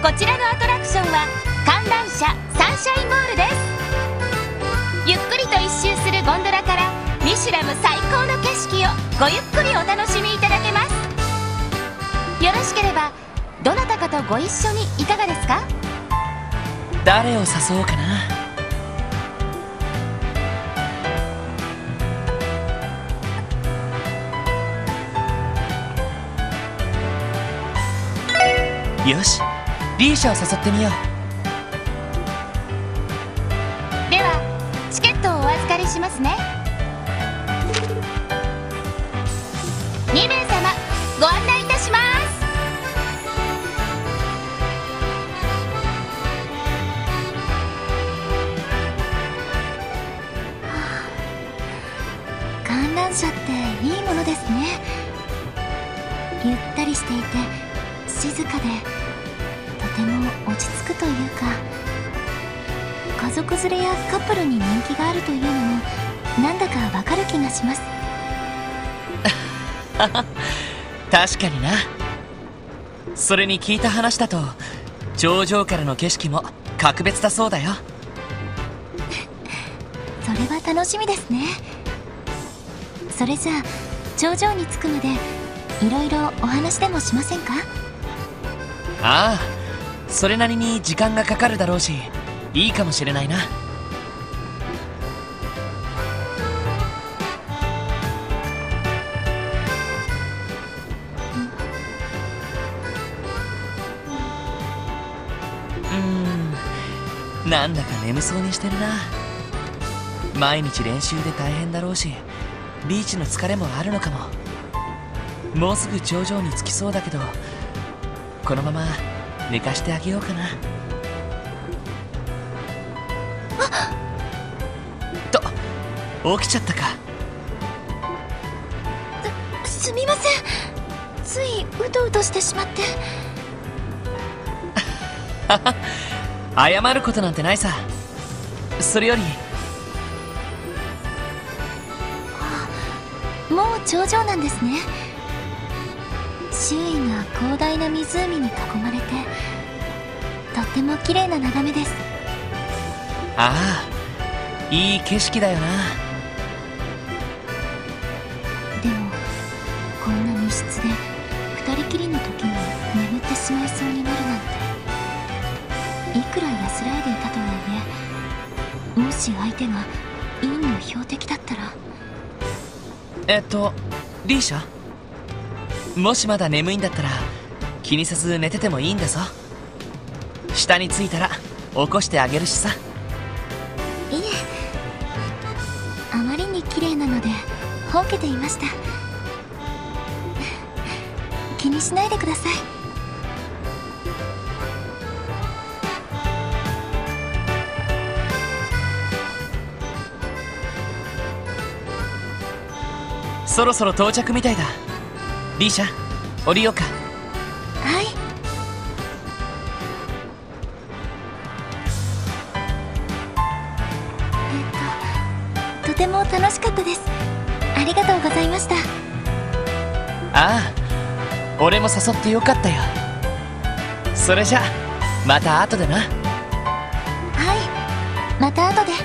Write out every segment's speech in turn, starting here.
こちらのアトラクションは観覧車サンシャインモールです。ゆっくりと一周するゴンドラからミシュラム最高の景色をごゆっくりお楽しみいただけます。よろしければどなたかとご一緒にいかがですか？ 誰を誘おうかな。よし、リーシャを誘ってみよう。 ではチケットをお預かりしますね。2名様ご案内いたします。 観覧車っていいものですね。ゆったりしていて静かでとても落ち着くというか、家族連れやカップルに人気があるというのもなんだかわかる気がします。 確かにな。それに聞いた話だと頂上からの景色も格別だそうだよ。 それは楽しみですね。それじゃあ頂上に着くまでいろいろお話でもしませんか？ ああ、それなりに時間がかかるだろうし、いいかもしれないな。なんだか眠そうにしてるな。毎日練習で大変だろうし、リーチの疲れもあるのかも。もうすぐ頂上に着きそうだけど、このまま寝かしてあげようかな。と起きちゃったか。 すみません、ついうとうとしてしまって。 謝ることなんてないさ。それよりもう頂上なんですね。周囲が広大な湖に囲まれてとっても綺麗な眺めです。 ああ、いい景色だよな。 でもこんな密室で二人きりの時に眠ってしまいそうになるなんて、いくら安らいでいたとはいえ、もし相手が陰の標的だったら。 リーシャ、もしまだ眠いんだったら気にせず寝ててもいいんだぞ。下に着いたら起こしてあげるしさ。 いえ、あまりに綺麗なのでほうけていました。気にしないでください。 そろそろ到着みたいだ。リーシャ、降りようか。 はい。とても楽しかったです。ありがとうございました。 ああ、俺も誘ってよかったよ。それじゃまた後でな。 はい、また後で。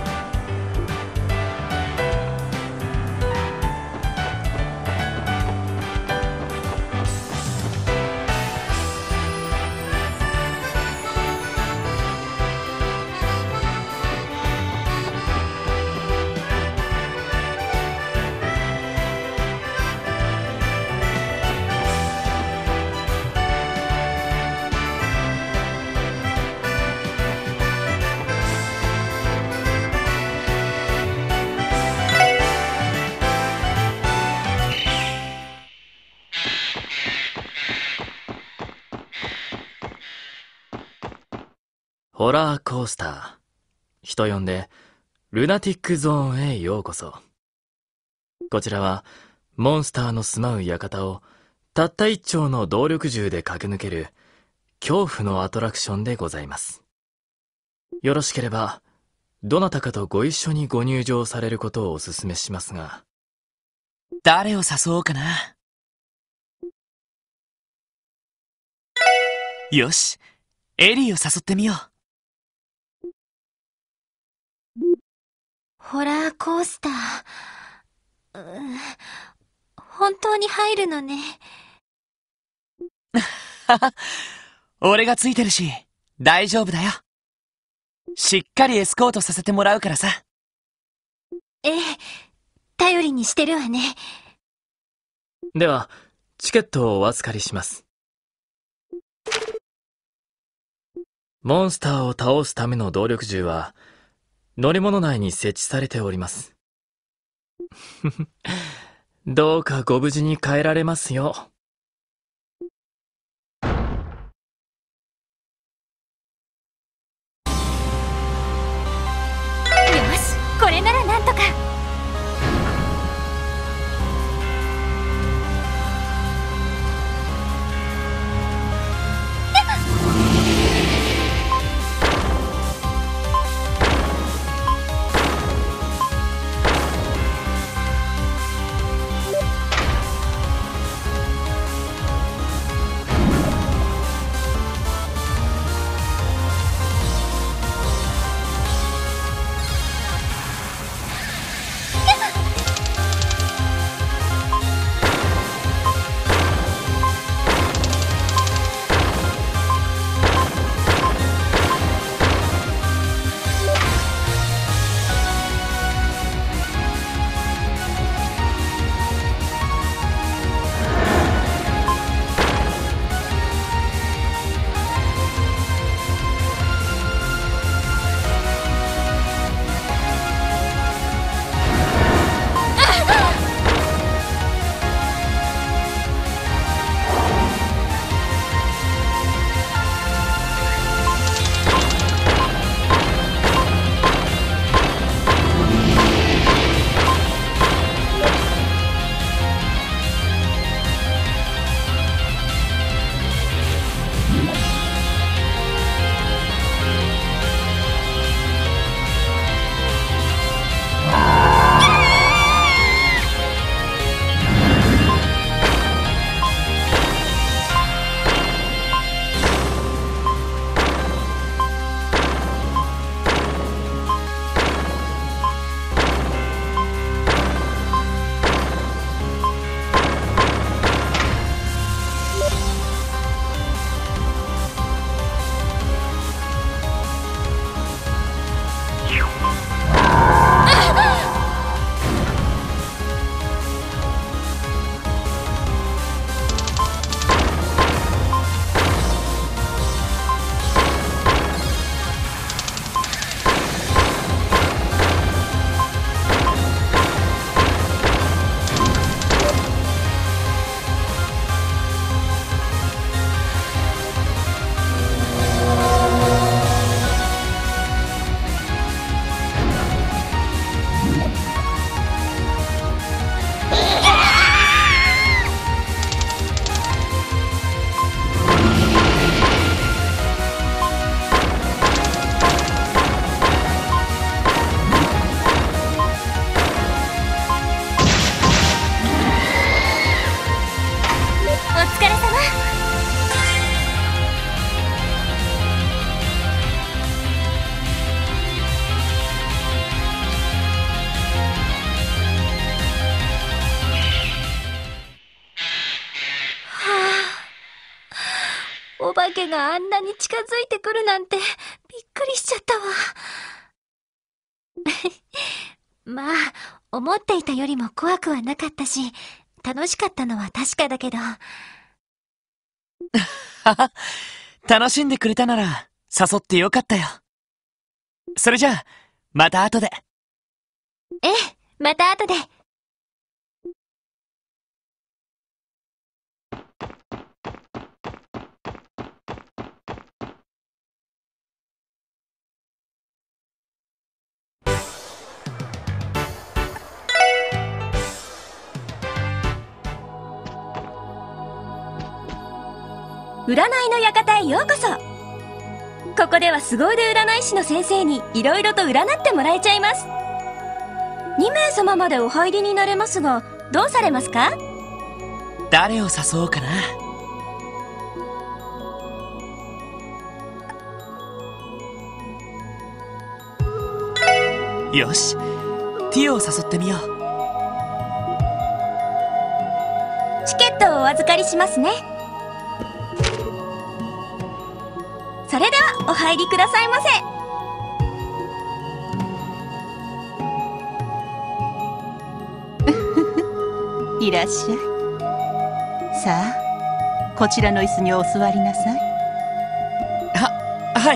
ホラーコースター、人呼んでルナティックゾーンへようこそ。こちらはモンスターの住まう館をたった一丁の動力銃で駆け抜ける恐怖のアトラクションでございます。よろしければどなたかとご一緒にご入場されることをお勧めしますが。 誰を誘おうかな。よし、 エリーを誘ってみよう。 ホラーコースター。本当に入るのね。 俺がついてるし、大丈夫だよ。しっかりエスコートさせてもらうからさ。 ええ、頼りにしてるわね。 では、チケットをお預かりします。モンスターを倒すための動力銃は、乗り物内に設置されております。どうかご無事に帰られますよう。 よし、これならなんとか。お化けがあんなに近づいてくるなんてびっくりしちゃったわ。まあ、思っていたよりも怖くはなかったし、楽しかったのは確かだけど。 楽しんでくれたなら誘ってよかったよ。それじゃあ、また後で。 ええ、また後で。 占いの館へようこそ。ここでは凄腕占い師の先生にいろいろと占ってもらえちゃいます。2名様までお入りになれますが、どうされますか？ 誰を誘おうかな。 よし、ティオを誘ってみよう。 チケットをお預かりしますね。それではお入りくださいませ。 いらっしゃい。さあ、こちらの椅子にお座りなさい。 はい。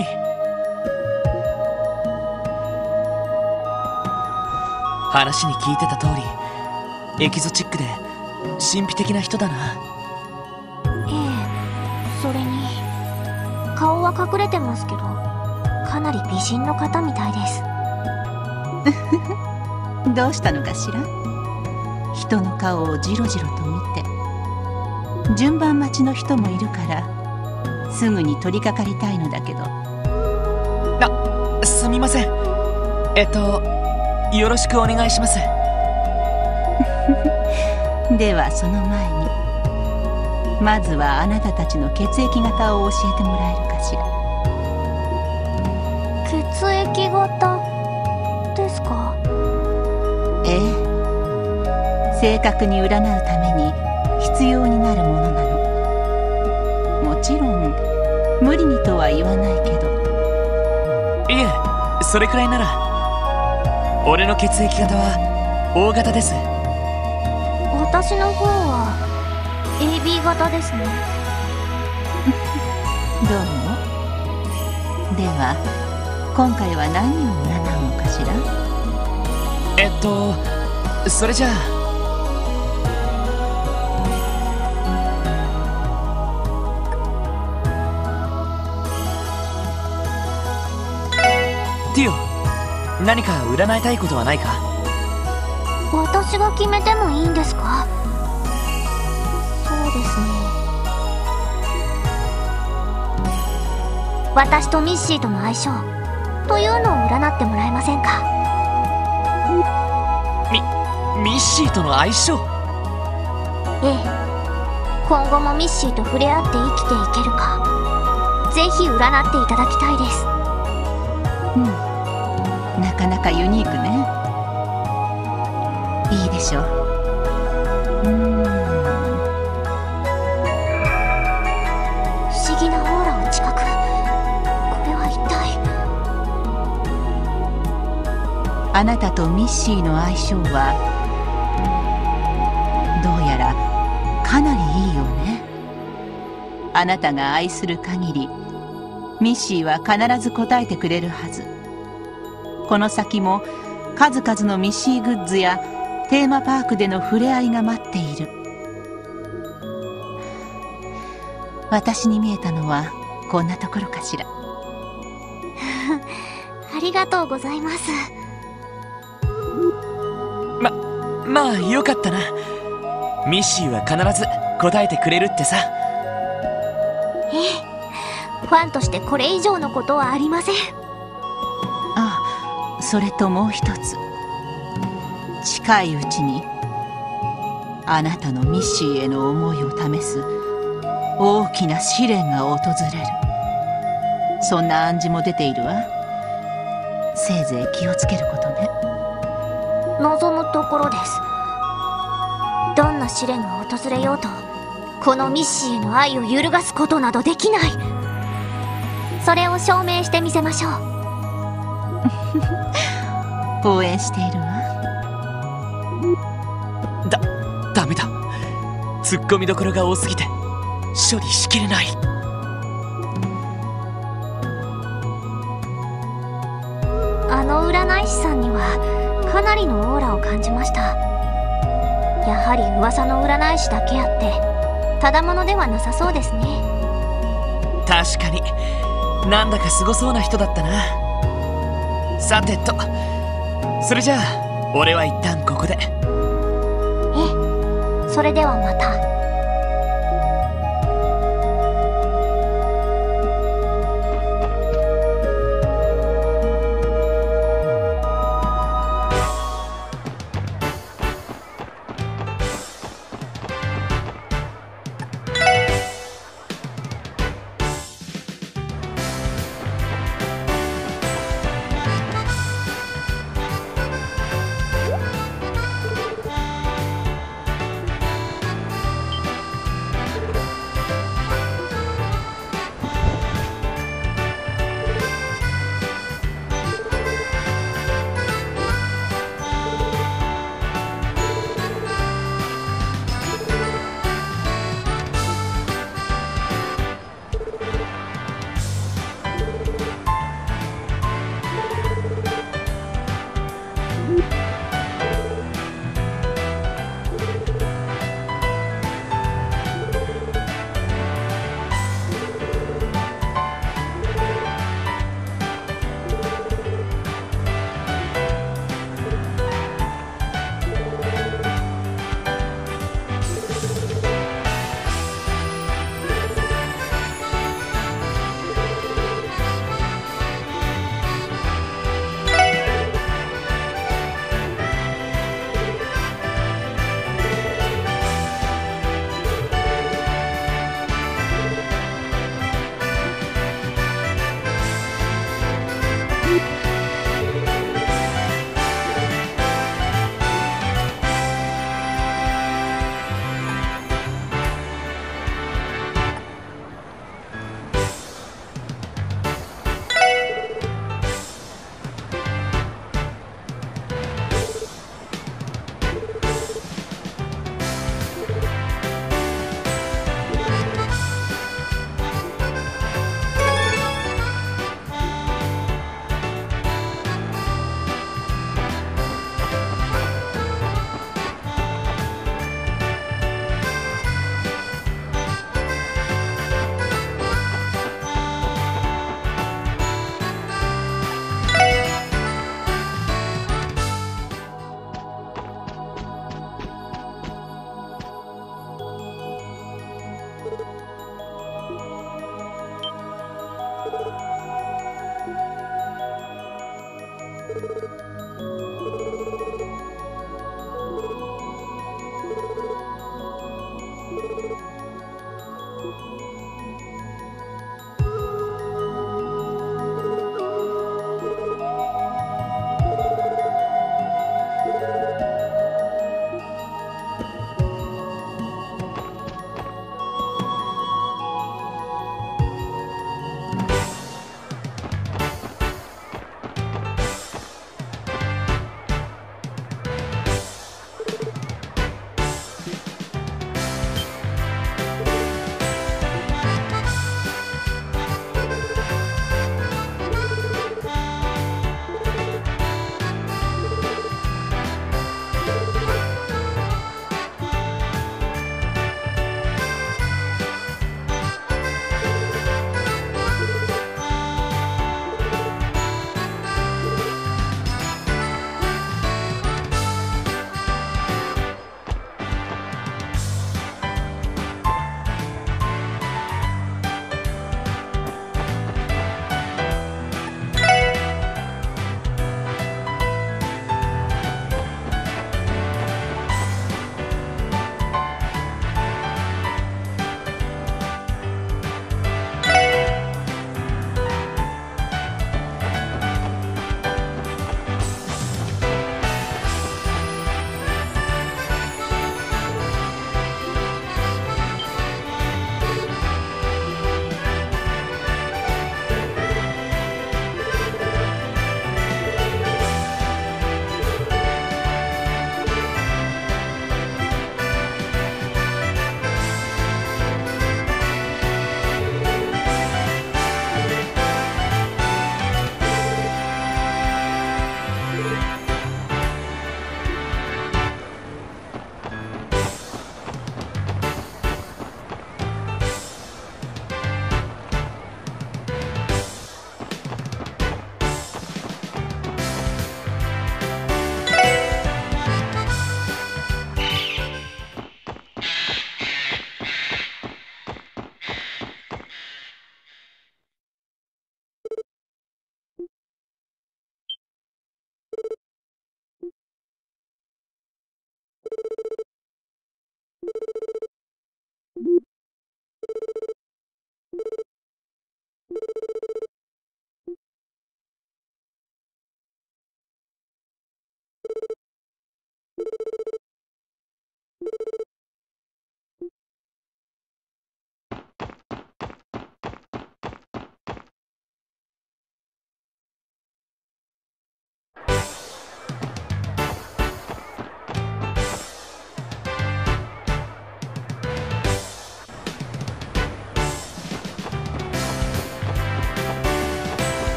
話に聞いてた通り、エキゾチックで神秘的な人だな。 ええ、それに顔は隠れてますけど、かなり美人の方みたいです。 どうしたのかしら。人の顔をじろじろと見て、順番待ちの人もいるからすぐに取り掛かりたいのだけど。 すみません。よろしくお願いします。 ではその前に、まずはあなたたちの血液型を教えてもらえるかしら。 血液型ですか？ ええ、正確に占うために必要になるものなの。もちろん無理にとは言わないけど。 いえ、それくらいなら。俺の血液型は O 型です。 私の方は AB 型ですね。 どうも。では今回は何を占うのかしら。 それじゃあ、ティオ、何か占いたいことはないか？ 私が決めてもいいんですか？そうですね。私とミッシーとの相性というのを占ってもらえませんか？ ミッシーとの相性？ ええ、今後もミッシーと触れ合って生きていけるか、ぜひ占っていただきたいです。 なかなかユニークね。いいでしょう。 不思議なオーラを知覚。これは一体。 あなたとミッシーの相性はどうやらかなりいいよね。あなたが愛する限りミッシーは必ず答えてくれるはず。この先も数々のミッシーグッズやテーマパークでの触れ合いが待っている。私に見えたのはこんなところかしら。 ありがとうございます。 まあよかったな。ミッシーは必ず答えてくれるってさ。 ええ、ファンとしてこれ以上のことはありません。 それともう一つ、近いうちにあなたのミッシーへの思いを試す大きな試練が訪れる。そんな暗示も出ているわ。せいぜい気をつけることね。 望むところです。どんな試練が訪れようと、このミッシーへの愛を揺るがすことなどできない。それを証明してみせましょう。 応援しているわ。 ダメだ。ツッコミどころが多すぎて処理しきれない。 あの占い師さんにはかなりのオーラを感じました。やはり噂の占い師だけあってただものではなさそうですね。 確かになんだかすごそうな人だったな。さてと、それじゃあ俺は一旦ここで。 それではまた。